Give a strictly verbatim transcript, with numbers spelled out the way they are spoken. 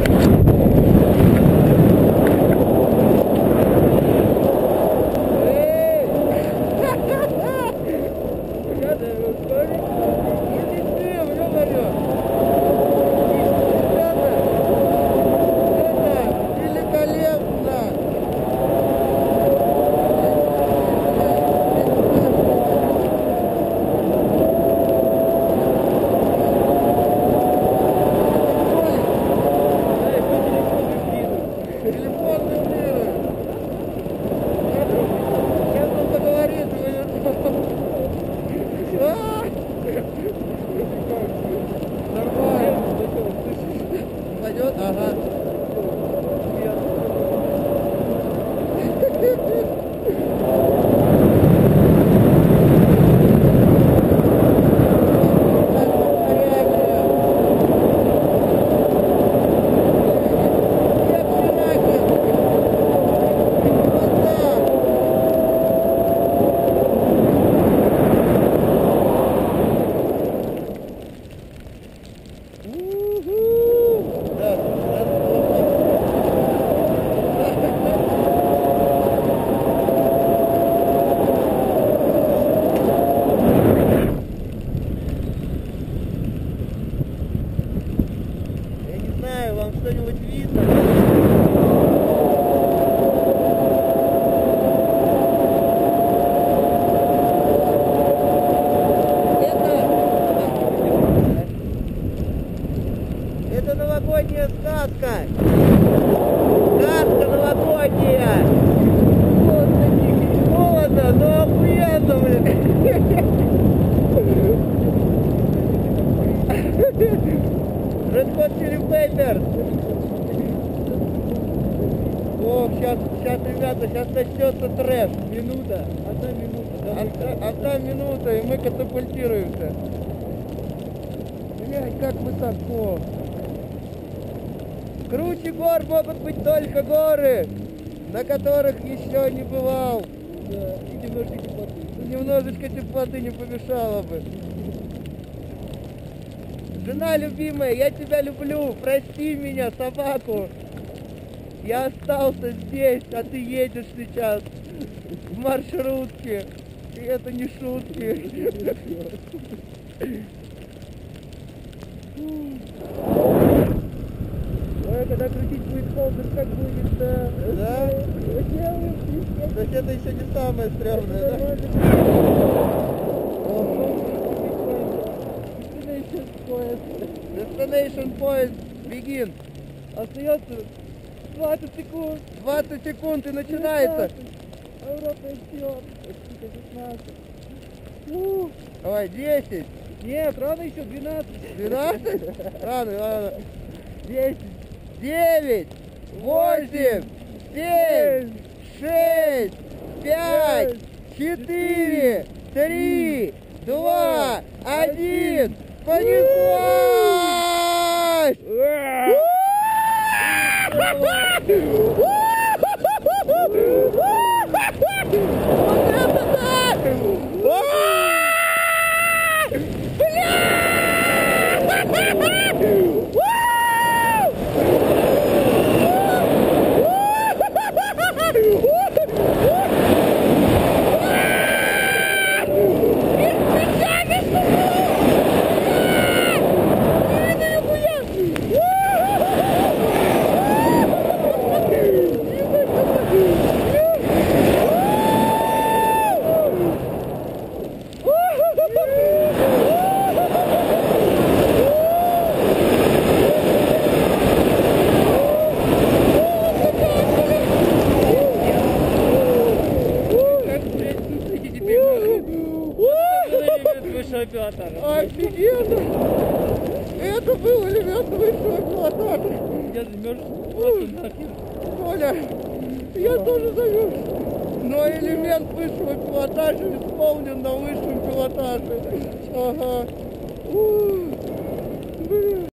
Пойдет? Ага. Вам что-нибудь видно? Это, это новогодняя сказка. Сказка новогодняя. Холодно, но охуенно, блин. Red Hot Chili Peppers. О, сейчас, сейчас, ребята, сейчас начнется трэш. Минута. Одна минута. Одна, одна минута, и мы катапультируемся. Блять, как высоко. Круче гор могут быть только горы, на которых еще не бывал. Да, и немножко теплоты. Немножечко теплоты не помешало бы. Жена любимая, я тебя люблю, прости меня, собаку. Я остался здесь, а ты едешь сейчас в маршрутке. И это не шутки. Ой, когда крутить будет холдер, как будет, да? Да? То есть это еще не самое стрёмное, да? Destination point begin. Остается двадцать секунд. двадцать секунд и начинается. Европа идет. пятнадцать. Давай, десять. Нет, рано еще, двенадцать. двенадцать? Рано, рано. десять. девять. восемь. семь. шесть. пять. четыре. три. два. один. Понеслась! Офигенно! Это был элемент высшего пилотажа. Я замерз просто нахер. Коля, я тоже замерз. Но элемент высшего пилотажа исполнен на высшем пилотаже. Ага.